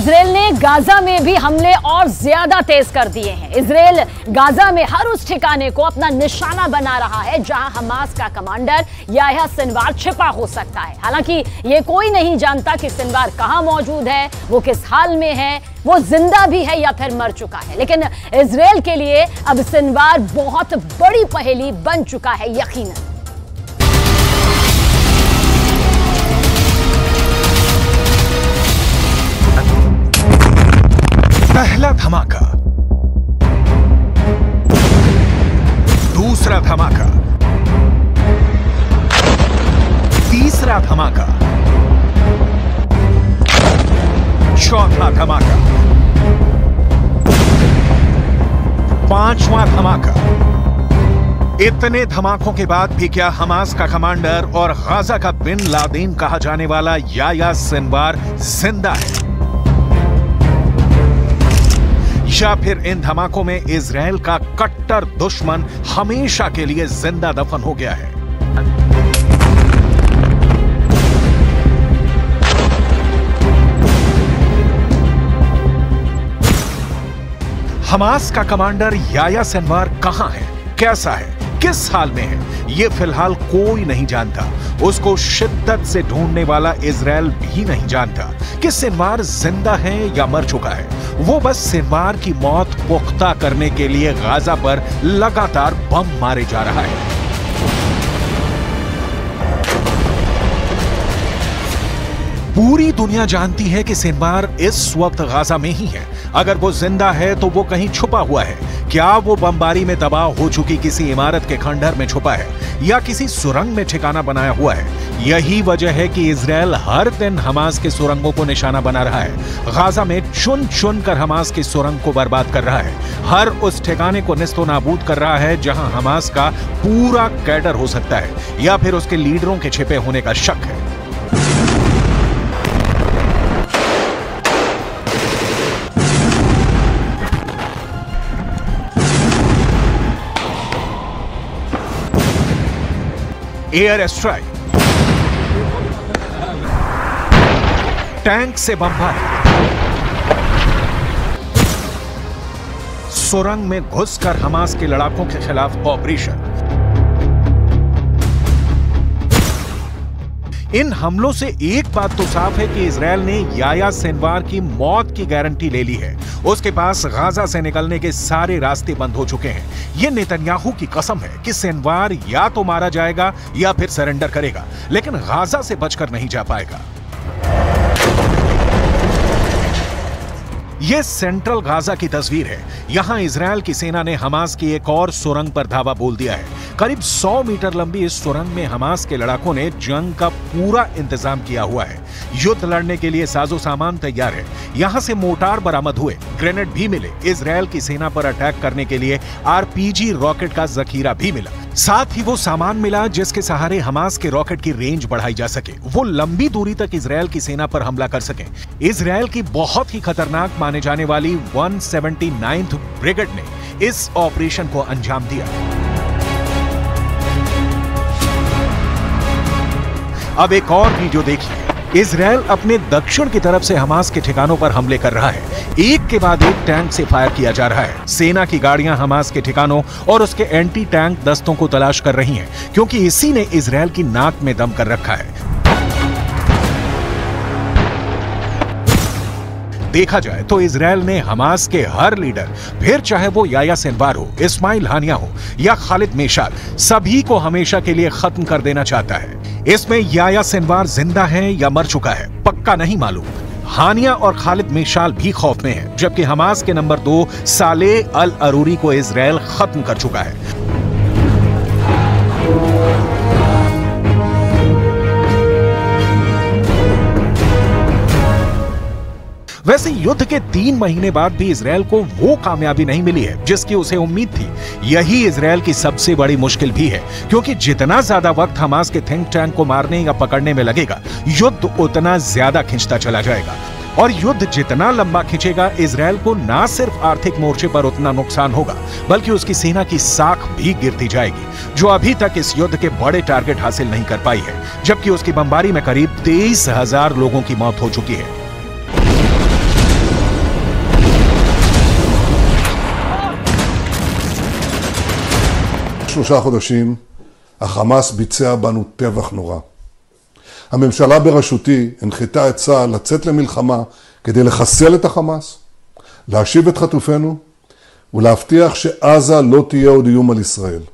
Israel ने Gaza में भी हमले और ज्यादा तेज कर दिए हैं। इजराइल गाजा में हर उस ठिकाने को अपना निशाना बना रहा है जहां हमास का कमांडर याह्या सिनवार छिपा हो सकता है। हालांकि ये कोई नहीं जानता कि सिनवार कहां मौजूद है, वो किस हाल में है, वो जिंदा भी है या फिर मर चुका है। लेकिन इजराइल के लिए अब सिनवार बहुत बड़ी पहेली बन चुका है यकीनन। पहला धमाका, दूसरा धमाका, तीसरा धमाका, चौथा धमाका, पांचवां धमाका। इतने धमाकों के बाद भी क्या हमास का कमांडर और गाजा का बिन लादेन कहा जाने वाला याह्या सिनवार जिंदा है, या फिर इन धमाकों में इजराइल का कट्टर दुश्मन हमेशा के लिए जिंदा दफन हो गया है? हमास का कमांडर याह्या सिनवार कहां है, कैसा है, किस हाल में है, ये फिलहाल कोई नहीं जानता। उसको शिद्दत से ढूंढने वाला इजराइल भी नहीं जानता कि सिनवार जिंदा है या मर चुका है। वो बस सिनवार की मौत पुख्ता करने के लिए गाजा पर लगातार बम मारे जा रहा है। पूरी दुनिया जानती है कि सिनवार इस वक्त गाजा में ही है। अगर वो जिंदा है तो वो कहीं छुपा हुआ है। क्या वो बमबारी में तबाह हो चुकी किसी इमारत के खंडहर में छुपा है या किसी सुरंग में ठिकाना बनाया हुआ है? यही वजह है कि इजराइल हर दिन हमास के सुरंगों को निशाना बना रहा है। गाजा में चुन चुन कर हमास की सुरंग को बर्बाद कर रहा है। हर उस ठिकाने को निस्तो नाबूद कर रहा है जहां हमास का पूरा कैडर हो सकता है या फिर उसके लीडरों के छिपे होने का शक है। एयर स्ट्राइक, टैंक से बमबारी, सुरंग में घुसकर हमास के लड़ाकों के खिलाफ ऑपरेशन। इन हमलों से एक बात तो साफ है कि इजराइल ने याह्या सिनवार की मौत की गारंटी ले ली है। उसके पास गाजा से निकलने के सारे रास्ते बंद हो चुके हैं। यह नेतन्याहू की कसम है कि सिनवार या तो मारा जाएगा या फिर सरेंडर करेगा, लेकिन गाजा से बचकर नहीं जा पाएगा। यह सेंट्रल गाजा की तस्वीर है। यहां इजराइल की सेना ने हमास की एक और सुरंग पर धावा बोल दिया है। करीब 100 मीटर लंबी इस सुरंग में हमास के लड़ाकों ने जंग का पूरा इंतजाम किया हुआ है। युद्ध लड़ने के लिए साजो सामान तैयार है। यहां से मोर्टार बरामद हुए, ग्रेनेड भी मिले। इजराइल की सेना पर अटैक करने के लिए आरपीजी रॉकेट का जखीरा भी मिला। साथ ही वो सामान मिला जिसके सहारे हमास के रॉकेट की रेंज बढ़ाई जा सके, वो लंबी दूरी तक इजराइल की सेना पर हमला कर सके। इजराइल की बहुत ही खतरनाक माने जाने वाली 179th ब्रिगेड ने इस ऑपरेशन को अंजाम दिया। अब एक और वीडियो देखिए। इजराइल अपने दक्षिण की तरफ से हमास के ठिकानों पर हमले कर रहा है। एक के बाद एक टैंक से फायर किया जा रहा है। सेना की गाड़ियां हमास के ठिकानों और उसके एंटी टैंक दस्तों को तलाश कर रही हैं, क्योंकि इसी ने इजराइल की नाक में दम कर रखा है। देखा जाए तो इजराइल ने हमास के हर लीडर, फिर चाहे वो याह्या सिनवार हो, इस्माइल हानिया हो या खालिद मेशाल, सभी को हमेशा के लिए खत्म कर देना चाहता है। इसमें याह्या सिनवार जिंदा है या मर चुका है पक्का नहीं मालूम। हानिया और खालिद मेशाल भी खौफ में है, जबकि हमास के नंबर 2 सालेह अल अरूरी को इजराइल खत्म कर चुका है। वैसे युद्ध के 3 महीने बाद भी इजराइल को वो कामयाबी नहीं मिली है जिसकी उसे उम्मीद थी। यही इजराइल की सबसे बड़ी मुश्किल भी है, क्योंकि जितना ज्यादा वक्त हमास के थिंक टैंक को मारने या पकड़ने में लगेगा, युद्ध उतना ज्यादा खिंचता चला जाएगा। और युद्ध जितना लंबा खिंचेगा, इजराइल को ना सिर्फ आर्थिक मोर्चे पर उतना नुकसान होगा, बल्कि उसकी सेना की साख भी गिरती जाएगी, जो अभी तक इस युद्ध के बड़े टारगेट हासिल नहीं कर पाई है, जबकि उसकी बमबारी में करीब 23,000 लोगों की मौत हो चुकी है। 3 חודשים החמאס ביצע בנו טבח נורא. הממשלה בראשותי הנחתה את צה"ל לצאת למלחמה כדי לחסל את החמאס, להשיב את חטופינו ולהבטיח שעזה לא תהיה עוד איום על ישראל.